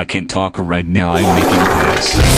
I can't talk right now. I'm making this.